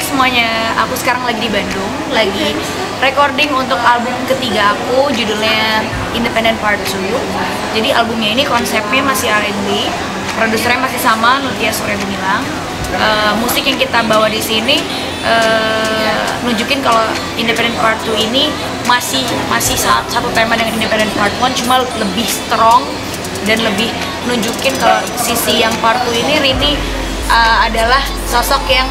semuanya, aku sekarang lagi di Bandung, lagi recording untuk album ketiga aku, judulnya Independent Part 2. Jadi albumnya ini konsepnya masih R&B, produsernya masih sama, Nutia Surya Gumilang. Musik yang kita bawa di sini nunjukin kalau Independent Part 2 ini masih satu tema dengan Independent Part 1, cuma lebih strong dan lebih nunjukin kalau sisi yang Part 2 ini Rini adalah sosok yang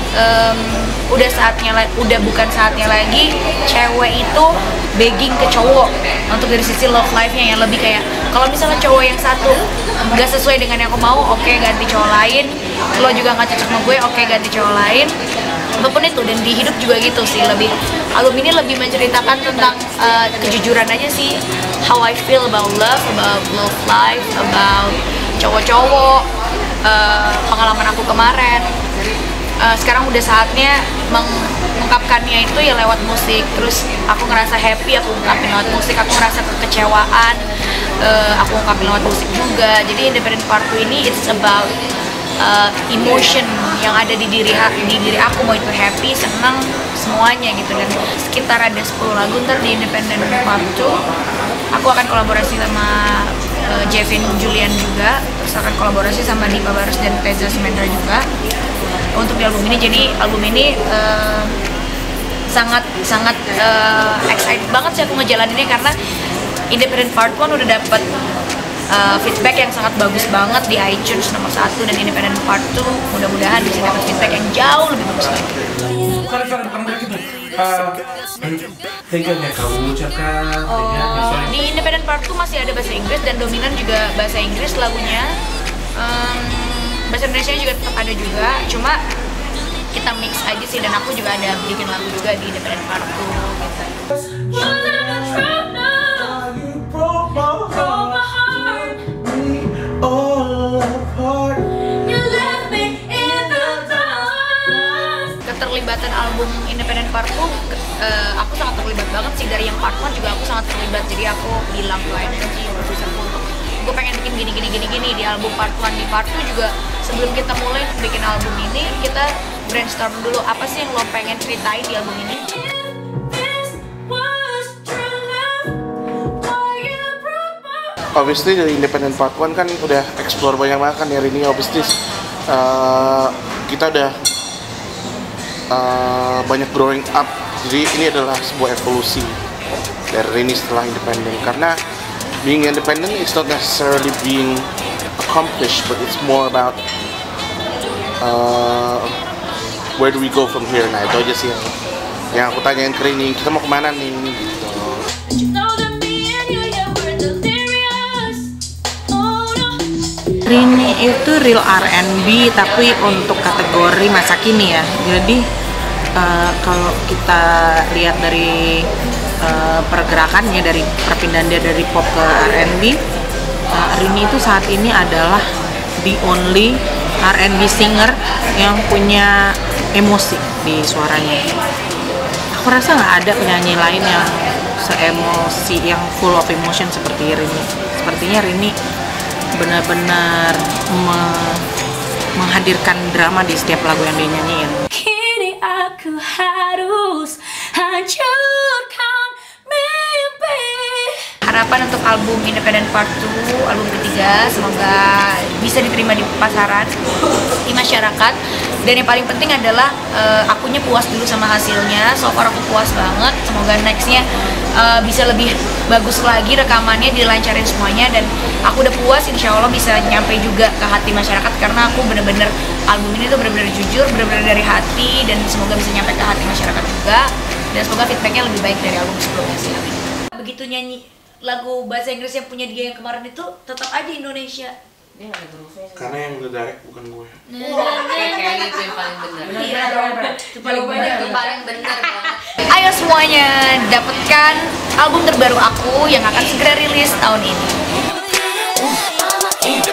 udah bukan saatnya lagi cewek itu begging ke cowok untuk dari sisi love life-nya yang lebih kayak kalau misalnya cowok yang satu nggak sesuai dengan yang aku mau, oke, ganti cowok lain. Lo juga nggak cocok sama gue, oke, ganti cowok lain. Apapun itu, dan di hidup juga gitu sih. Album ini lebih menceritakan tentang kejujuran aja sih, how I feel about love life, about cowok-cowok, pengalaman aku kemarin. Sekarang udah saatnya mengungkapkannya itu ya lewat musik. Terus aku ngerasa happy, aku ungkapin lewat musik. Aku ngerasa kekecewaan, aku ungkapin lewat musik juga. Jadi Independent Part 2 ini it's about emotion yang ada di diri aku, mau itu happy, senang, semuanya gitu. Dan sekitar ada 10 lagu ntar di Independent Part 2. Aku akan kolaborasi sama Jevin Julian juga, terus akan kolaborasi sama Dipa Barus dan Teza Sumendra juga untuk di album ini. Jadi album ini sangat excited banget sih aku ngejalaninnya, karena Independent Part 1 udah dapet feedback yang sangat bagus banget di iTunes nomor 1, dan Independent Part 2 mudah-mudahan bisa dapat feedback yang jauh lebih bagus lagi. Bukan begitu. Teganya kamu ucapkan. Di Independent Part 2 masih ada bahasa Inggris dan dominan juga bahasa Inggris lagunya. Bahasa Indonesia juga tetap ada juga, cuma kita mix aja sih, dan aku juga ada bikin lagu juga di Independent Part 2 gitu. Keterlibatan album Independent Part 2, aku sangat terlibat banget sih. Dari yang Part 1 juga aku sangat terlibat, jadi aku bilang ke MNC produserku untuk gue pengen bikin gini di album Part 1. Di Part 2 juga sebelum kita mulai bikin album ini, kita brainstorm dulu apa sih yang lo pengen ceritain di album ini. Obviously dari Independent Part 1 kan udah explore banyak banget kan ya Rini. Obviously kita udah banyak growing up. Jadi ini adalah sebuah evolusi dari Rini setelah independent. Karena being independent is not necessarily being accomplished, but it's more about where do we go from here. Nah itu aja sih yang aku tanyain ke Rini, kita mau kemana nih gitu. Rini itu real R&B tapi untuk kategori masa kini ya. Jadi kalau kita lihat dari pergerakannya, dari perpindahan dia dari pop ke R&B, Rini itu saat ini adalah the only R&B singer yang punya emosi di suaranya. Aku rasa nggak ada penyanyi lain yang se-emosi, yang full of emotion seperti Rini. Sepertinya Rini benar-benar menghadirkan drama di setiap lagu yang dia nyanyiin. Kini aku harus hancurkan mimpi. Harapan untuk album Independent Part 2, album ketiga, semoga bisa diterima di pasaran, di masyarakat. Dan yang paling penting adalah akunya puas dulu sama hasilnya. So far aku puas banget. Semoga nextnya bisa lebih bagus lagi, rekamannya dilancarin semuanya, dan aku udah puas, insya Allah bisa nyampe juga ke hati masyarakat, karena aku bener-bener album ini tuh bener-bener jujur, bener-bener dari hati, dan semoga bisa nyampe ke hati masyarakat juga, dan semoga feedbacknya lebih baik dari album sebelumnya sih. Begitu nyanyi lagu bahasa Inggris yang punya dia yang kemarin itu, tetap aja Indonesia. Karena yang udah direct bukan gue. Kayaknya itu yang paling benar. Iya, itu paling benar banget. Ayo semuanya dapatkan album terbaru aku yang akan segera rilis tahun ini.